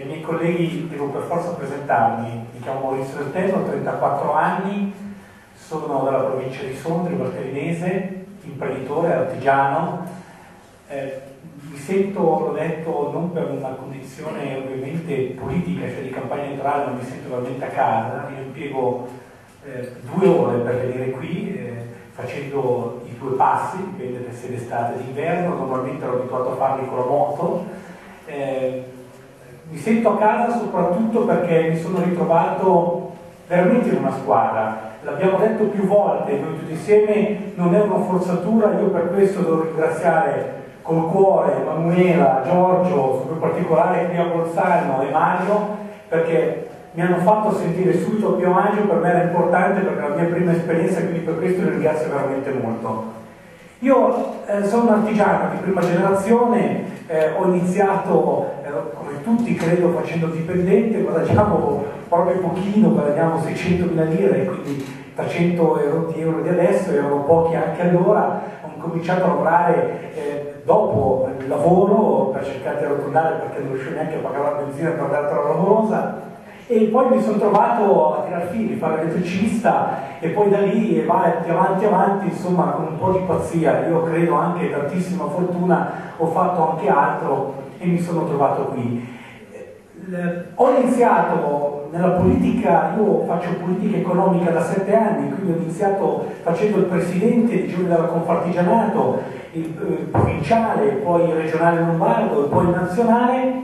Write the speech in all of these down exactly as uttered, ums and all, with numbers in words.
miei colleghi devo per forza presentarmi. Mi chiamo Maurizio Del Tenno, ho trentaquattro anni, sono dalla provincia di Sondrio, Valtellinese, imprenditore, artigiano. Eh, mi sento, l'ho detto, non per una condizione ovviamente politica, cioè di campagna elettorale, ma mi sento veramente a casa. Io impiego eh, due ore per venire qui, eh, facendo i due passi, dipende se d'estate o d'inverno, normalmente ero abituato a farli con la moto. Eh, mi sento a casa soprattutto perché mi sono ritrovato veramente in una squadra. L'abbiamo detto più volte, noi tutti insieme, non è una forzatura. Io per questo devo ringraziare col cuore Manuela, Giorgio, in particolare qui a Bolzano, e Mario, perché mi hanno fatto sentire subito a mio agio. Per me era importante perché è la mia prima esperienza, quindi per questo li ringrazio veramente molto. Io eh, sono un artigiano di prima generazione, eh, ho iniziato eh, come tutti credo facendo dipendente, guadagniamo proprio pochino, guadagniamo seicentomila lire, quindi trecento euro di euro di adesso, erano pochi anche allora. Ho cominciato a lavorare eh, dopo il lavoro per cercare di arrotondare, perché non riuscivo neanche a pagare la benzina per andare alla lavorosa. E poi mi sono trovato a tirar fili, fare elettricista, e poi da lì avanti, avanti, avanti, insomma, con un po' di pazzia. Io credo anche tantissima fortuna, ho fatto anche altro e mi sono trovato qui. Ho iniziato nella politica, io faccio politica economica da sette anni, quindi ho iniziato facendo il presidente di Giovani della Confartigianato, il, il provinciale, poi il regionale lombardo e poi il nazionale.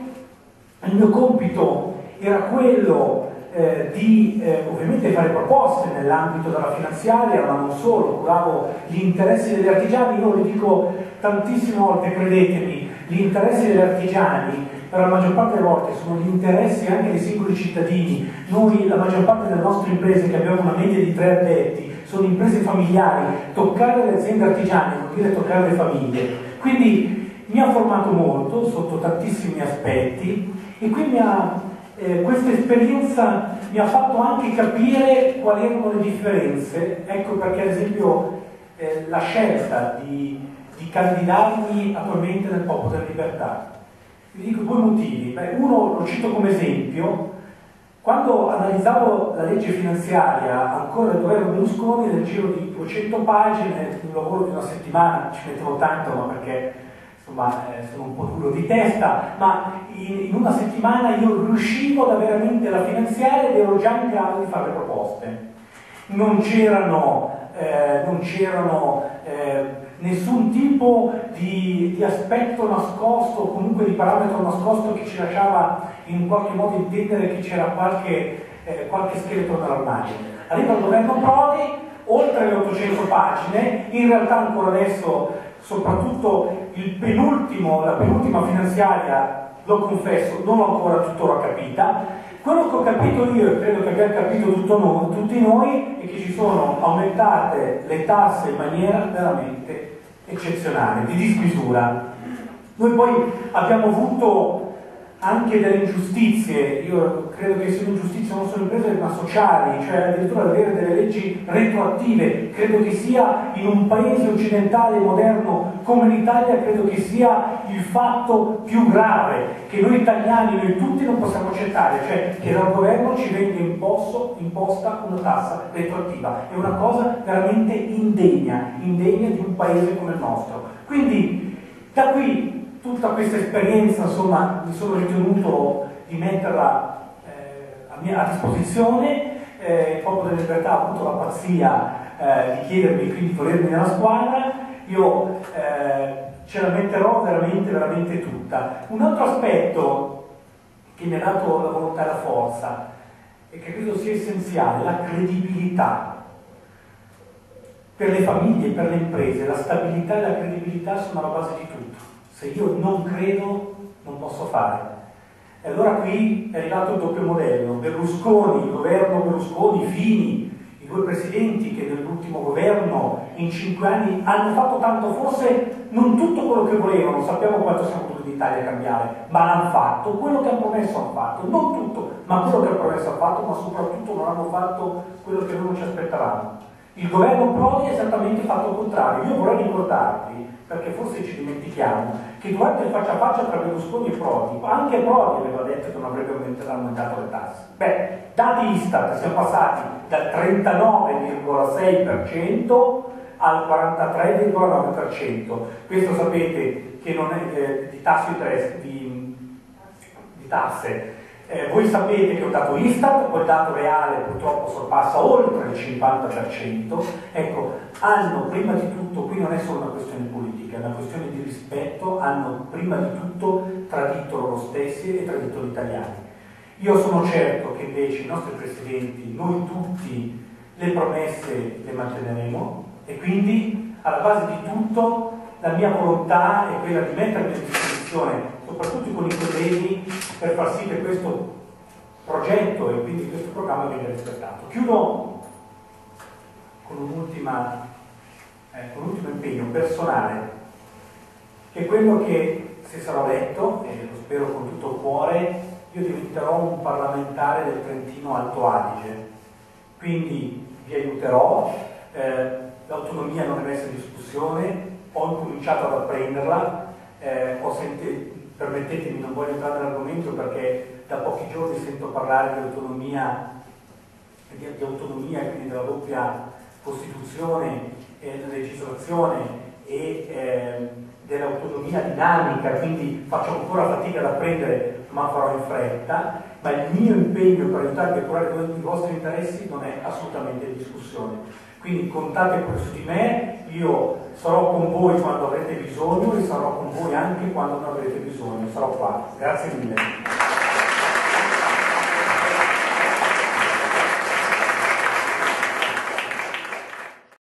Il mio compito era quello eh, di eh, ovviamente fare proposte nell'ambito della finanziaria, ma non solo, curavo gli interessi degli artigiani. Io lo dico tantissime volte, credetemi, gli interessi degli artigiani per la maggior parte delle volte sono gli interessi anche dei singoli cittadini. Noi, la maggior parte delle nostre imprese, che abbiamo una media di tre addetti, sono imprese familiari. Toccare le aziende artigiane vuol dire toccare le famiglie. Quindi mi ha formato molto sotto tantissimi aspetti, e qui mi ha Eh, questa esperienza mi ha fatto anche capire quali erano le differenze. Ecco perché ad esempio eh, la scelta di, di candidarmi attualmente nel Popolo della Libertà. Vi dico due motivi. Beh, uno lo cito come esempio: quando analizzavo la legge finanziaria ancora del governo Berlusconi, nel giro di duecento pagine, un lavoro di una settimana, ci mettevo tanto, ma perché insomma eh, sono un po' duro di testa, ma in, in una settimana io riuscivo ad avere veramente la finanziaria ed ero già in grado di fare le proposte. Non c'erano eh, non c'erano eh, nessun tipo di, di aspetto nascosto, o comunque di parametro nascosto che ci lasciava in qualche modo intendere che c'era qualche, eh, qualche scheletro nell'armadio. Arriva il governo Prodi, oltre le ottocento pagine, in realtà ancora adesso, soprattutto il penultimo, la penultima finanziaria, lo confesso, non l'ho ancora tuttora capita. Quello che ho capito io, e credo che abbiamo capito tutto noi, tutti noi, è che ci sono aumentate le tasse in maniera veramente eccezionale, di dismisura. Noi poi abbiamo avuto anche delle ingiustizie. Io credo che siano ingiustizie non solo imprese ma sociali, cioè addirittura avere delle leggi retroattive. Credo che sia, in un paese occidentale moderno come l'Italia, credo che sia il fatto più grave che noi italiani, noi tutti non possiamo accettare, cioè che dal governo ci venga imposto, imposta una tassa retroattiva. È una cosa veramente indegna, indegna di un paese come il nostro. Quindi da qui tutta questa esperienza, insomma, mi sono ritenuto di metterla eh, a, mia, a disposizione. Eh, il Popolo della Libertà ha avuto la pazzia eh, di chiedermi quindi di volermi nella squadra. Io eh, ce la metterò veramente, veramente tutta. Un altro aspetto che mi ha dato la volontà e la forza, e che credo sia essenziale, la credibilità. Per le famiglie, per le imprese, la stabilità e la credibilità sono alla base di tutto. Se io non credo, non posso fare. E allora qui è arrivato il doppio modello. Berlusconi, il governo Berlusconi, Fini, i due presidenti che nell'ultimo governo in cinque anni hanno fatto tanto, forse non tutto quello che volevano, sappiamo quanto siamo tutti d'Italia a cambiare, ma hanno fatto quello che hanno promesso, hanno fatto, non tutto, ma quello che hanno promesso hanno fatto, ma soprattutto non hanno fatto quello che noi non ci aspettavamo. Il governo Prodi ha esattamente fatto il contrario. Io vorrei ricordarvi perché forse ci dimentichiamo che durante il faccia a faccia tra Berlusconi e Prodi, anche Prodi aveva detto che non avrebbe aumentato le tasse. Beh, dati Istat, siamo passati dal trentanove virgola sei per cento al quarantatré virgola nove per cento. Questo sapete che non è eh, di tasso di, di, di tasse. Eh, voi sapete che è un dato Istat, quel dato reale purtroppo sorpassa oltre il cinquanta per cento. Ecco, hanno prima di tutto, qui non è solo una questione politica, è una questione di rispetto, hanno prima di tutto tradito loro stessi e tradito gli italiani. Io sono certo che invece i nostri presidenti, noi tutti, le promesse le manteneremo e quindi alla base di tutto la mia volontà è quella di mettermi a disposizione, soprattutto con i colleghi, per far sì che questo progetto e quindi questo programma venga rispettato. Chiudo con un'ultima, eh, con un ultimo impegno personale, che è quello che, se sarò eletto, e lo spero con tutto il cuore, io diventerò un parlamentare del Trentino Alto Adige. Quindi vi aiuterò, eh, l'autonomia non deve essere in discussione, ho incominciato ad apprenderla, eh, ho sentito, permettetemi, non voglio entrare nell'argomento perché da pochi giorni sento parlare di autonomia, di, di autonomia, quindi della doppia Costituzione e legislazione e eh, dell'autonomia dinamica, quindi faccio ancora fatica ad apprendere, ma farò in fretta, ma il mio impegno per aiutarvi a curare i vostri interessi non è assolutamente in discussione. Quindi contate pure su di me, io sarò con voi quando avrete bisogno e sarò con voi anche quando non avrete bisogno, sarò qua. Grazie mille.